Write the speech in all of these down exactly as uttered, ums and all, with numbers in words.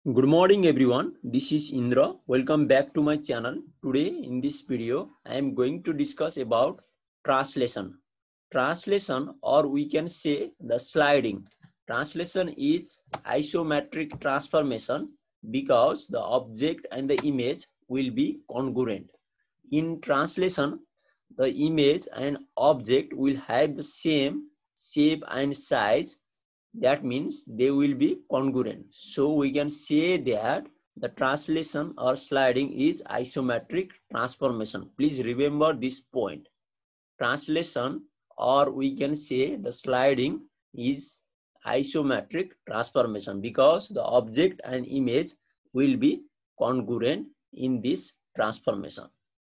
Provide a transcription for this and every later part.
Good morning everyone, this is Indra. Welcome back to my channel. Today in this video, I am going to discuss about translation. Translation, or we can say the sliding. Translation is isometric transformation because the object and the image will be congruent. In translation, the image and object will have the same shape and size. That means they will be congruent. So we can say that the translation or sliding is isometric transformation. Please remember this point. Translation, or we can say the sliding, is isometric transformation because the object and image will be congruent in this transformation.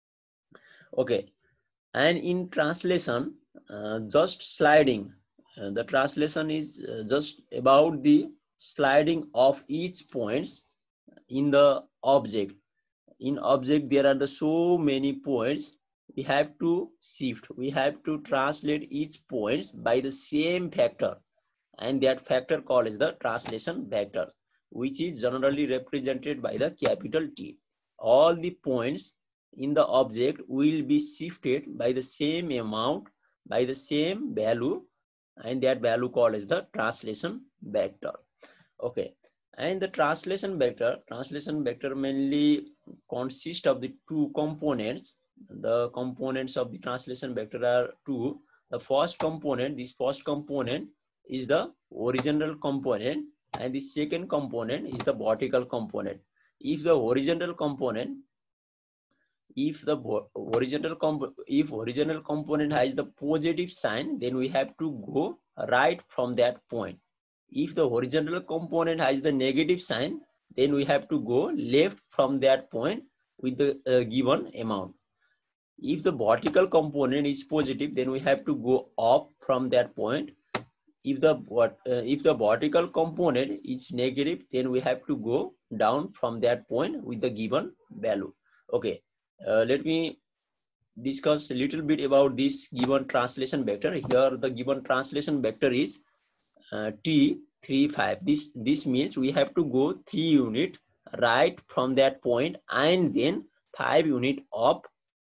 Okay, and in translation, uh, just sliding. Uh, the translation is uh, just about the sliding of each points in the object. In object, there are the so many points. We have to shift. We have to translate each points by the same factor, and that factor called is the translation vector, which is generally represented by the capital T. All the points in the object will be shifted by the same amount, by the same value, and that value called as the translation vector. Okay, and the translation vector translation vector mainly consists of the two components. The components of the translation vector are two. The first component, this first component is the horizontal component, and the second component is the vertical component. If the horizontal component if the horizontal comp if horizontal component has the positive sign, then we have to go right from that point. If the horizontal component has the negative sign, then we have to go left from that point with the uh, given amount. If the vertical component is positive, then we have to go up from that point. If the uh, if the vertical component is negative, then we have to go down from that point with the given value. Okay, uh, let me discuss a little bit about this given translation vector. Here the given translation vector is uh, T three five. This this means we have to go three unit right from that point and then five unit up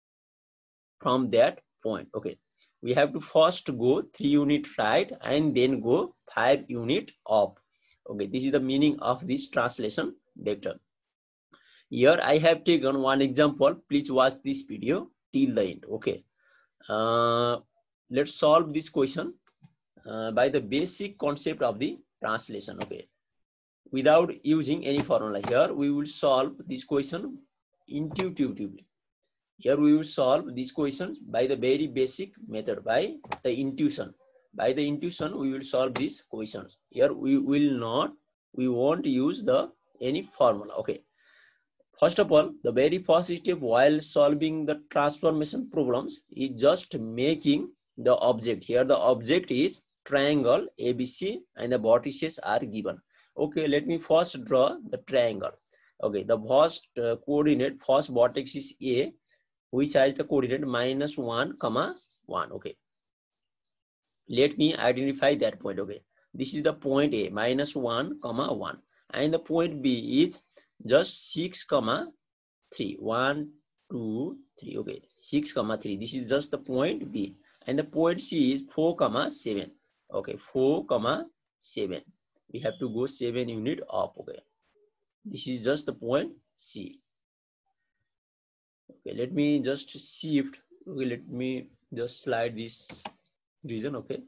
from that point. Okay, we have to first go three unit right and then go five unit up. Okay, this is the meaning of this translation vector. Here I have taken one example. Please watch this video till the end. Okay, uh, let's solve this question uh, by the basic concept of the translation. Okay, without using any formula. Here we will solve this question intuitively. Here we will solve these questions by the very basic method, by the intuition. By the intuition, we will solve these questions. Here we will not, we won't use the any formula. Okay. First of all, the very first step while solving the transformation problems is just making the object. Here the object is triangle A B C and the vertices are given. Okay, let me first draw the triangle. Okay, the first uh, coordinate, first vertex is A, which has the coordinate minus one comma one. Okay, let me identify that point. Okay, this is the point A, minus one comma one, and the point B is just six comma three. One, two, three. Okay, six comma three. This is just the point B, and the point C is four comma seven. Okay, four comma seven. We have to go seven unit up. Okay, this is just the point C. Okay, let me just shift. Okay, let me just slide this region. Okay,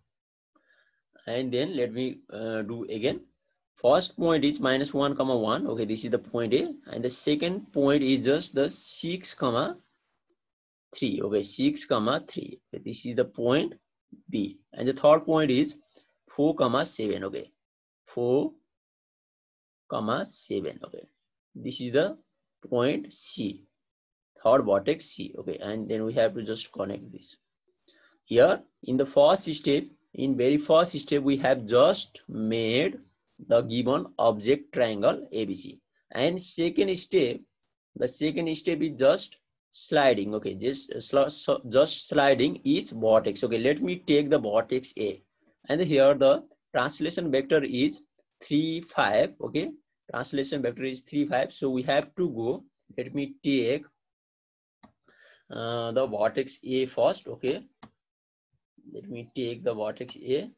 and then let me uh, do again. First point is minus one comma one. Okay, this is the point A, and the second point is just the six comma three. Okay, six comma three. Okay, this is the point B, and the third point is four comma seven. Okay, four comma seven. Okay, this is the point C, third vertex C. Okay, and then we have to just connect this. Here in the first step, in very first step, we have just made the given object triangle A B C, and second step, the second step is just sliding. Okay, just so just sliding each vertex. Okay, let me take the vertex A, and here the translation vector is three five. Okay, translation vector is three, five. So we have to go. Let me take uh, the vertex A first. Okay. Let me take the vertex A.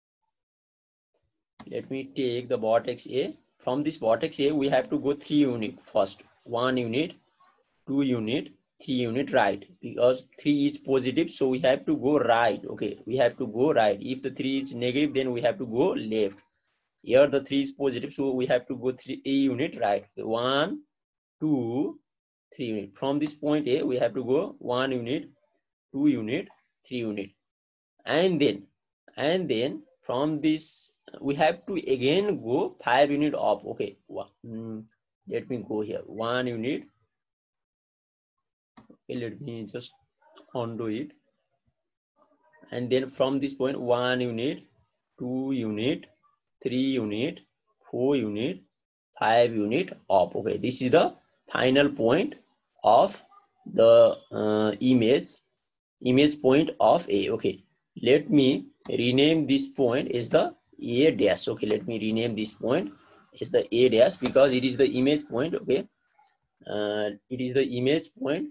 Let me take the vertex A. From this vertex A, we have to go three unit first. One unit, two unit, three unit right, because three is positive, so we have to go right. Okay, we have to go right. If the three is negative, then we have to go left. Here the three is positive, so we have to go three a unit right. Okay, one, two, three unit. From this point A, we have to go one unit, two unit, three unit, and then and then from this we have to again go five unit up. Okay, mm, let me go here. One unit. Okay, let me just undo it. And then from this point, one unit, two unit, three unit, four unit, five unit up. Okay, this is the final point of the uh, image image point of A. Okay, let me rename this point as the A dash. Okay, let me rename this point as the A dash because it is the image point. Okay, uh, it is the image point.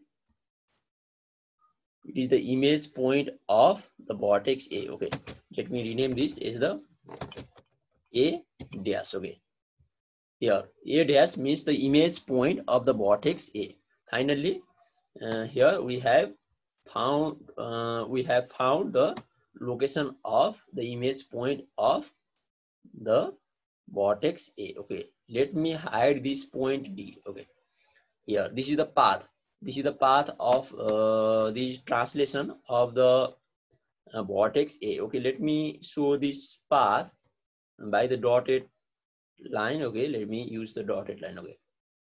It is the image point of the vertex A. Okay, let me rename this as the A dash. Okay, here A dash means the image point of the vertex A. Finally, uh, here we have found uh, we have found the location of the image point of the vertex A. Okay, let me hide this point D. Okay, here this is the path. This is the path of uh, the translation of the uh, vertex A. Okay, let me show this path by the dotted line. Okay, let me use the dotted line. Okay,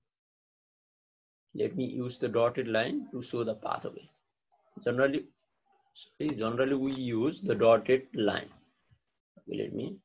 let me use the dotted line to show the path. Okay, generally sorry, generally we use the dotted line. Okay, let me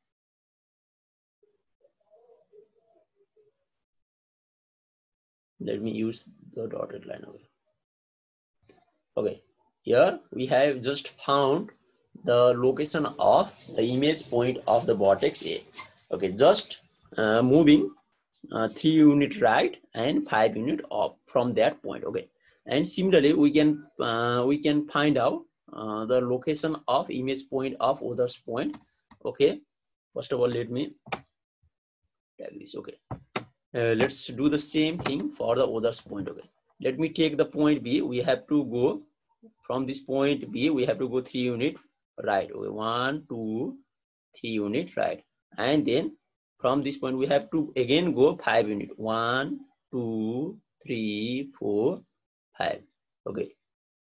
let me use the dotted line. Okay, okay, here we have just found the location of the image point of the vertex A. Okay, just uh, moving uh, three unit right and five unit up from that point. Okay, and similarly we can uh, we can find out uh, the location of image point of others point. Okay, first of all let me tag this. Okay, uh, let's do the same thing for the others point. Okay, let me take the point B. We have to go from this point B, we have to go three unit right. Okay, one, two, three unit right, and then from this point we have to again go five unit. One, two, three, four, five. Okay.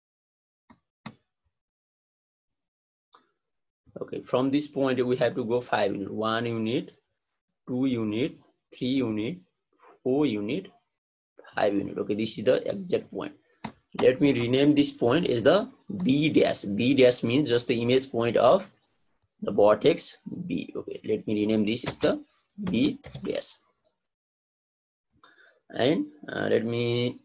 Okay. From this point we have to go five unit. One unit, two unit, three unit, four unit, five unit. Okay. This is the exact point. Let me rename this point as the B dash. B dash means just the image point of the vertex B. Okay, let me rename this as the B dash. And uh, let me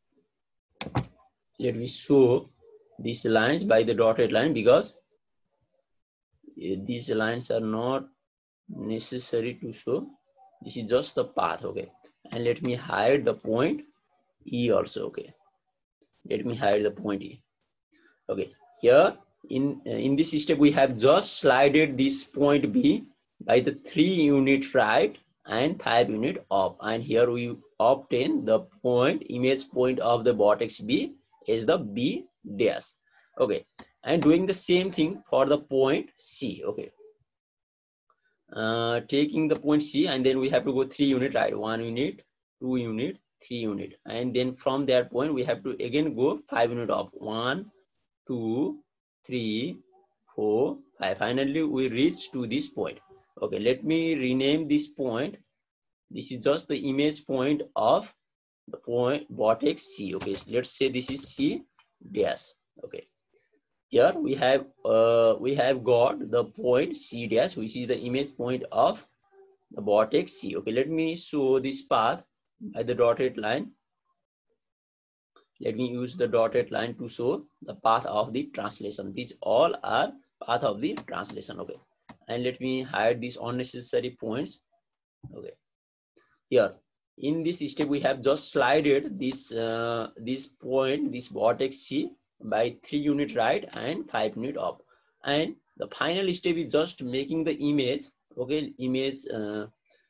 let me show these lines by the dotted line because uh, these lines are not necessary to show. This is just the path. Okay, and let me hide the point E also. Okay, let me hide the point E. Okay, here in uh, in this step we have just slided this point B by the three unit right and five unit up, and here we obtain the point image point of the vertex B is the B dash. Okay, and doing the same thing for the point C. Okay, uh, taking the point C, and then we have to go three unit right, one unit, two unit, three unit, and then from that point we have to again go five unit up. One, two, three, four, five. Finally we reach to this point. Okay, let me rename this point. This is just the image point of the point vertex C. Okay, let's say this is C dash. Okay, here we have uh, we have got the point C dash, which is the image point of the vertex C. Okay, let me show this path by the dotted line. Let me use the dotted line to show the path of the translation. These all are path of the translation. Okay, and let me hide these unnecessary points. Okay, here in this step we have just slided this uh, this point, this vertex C, by three unit right and five unit up, and the final step is just making the image, okay, image uh,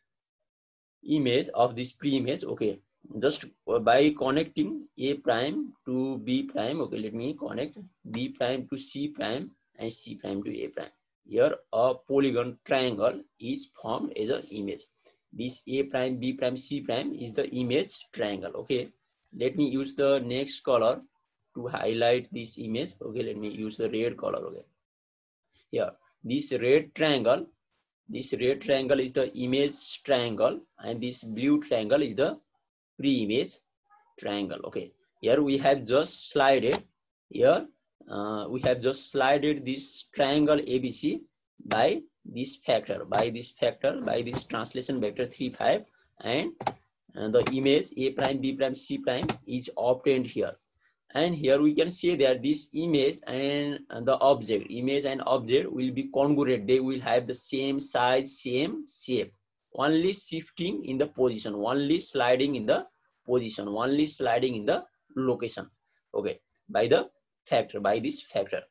image of this pre-image, okay, just by connecting A prime to B prime. Okay, let me connect B prime to C prime and C prime to A prime. Here a polygon triangle is formed as an image. This A prime, B prime, C prime is the image triangle. Okay, let me use the next color to highlight this image. Okay, let me use the red color. Okay, here this red triangle, this red triangle is the image triangle, and this blue triangle is the pre-image triangle. Okay, here we have just slided here uh, we have just slided this triangle A B C by this factor, by this factor, by this translation vector three, five, and uh, the image A prime, B prime, C prime is obtained here. And here we can say that this image and the object, image and object will be congruent. They will have the same size, same shape, only shifting in the position, only sliding in the position, only sliding in the location. Okay, by the factor, by this factor.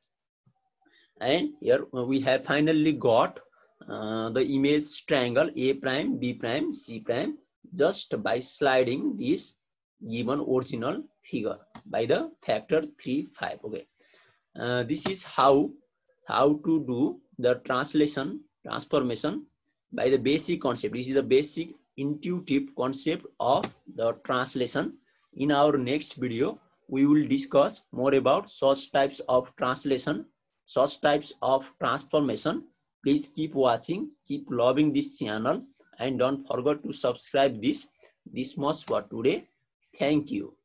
And here we have finally got uh, the image triangle A prime, B prime, C prime, just by sliding this given original figure by the factor three, five. Okay, uh, this is how how to do the translation transformation by the basic concept. This is the basic intuitive concept of the translation. In our next video we will discuss more about such types of translation, such types of transformation. Please keep watching, keep loving this channel, and don't forget to subscribe this. This much for today. Thank you.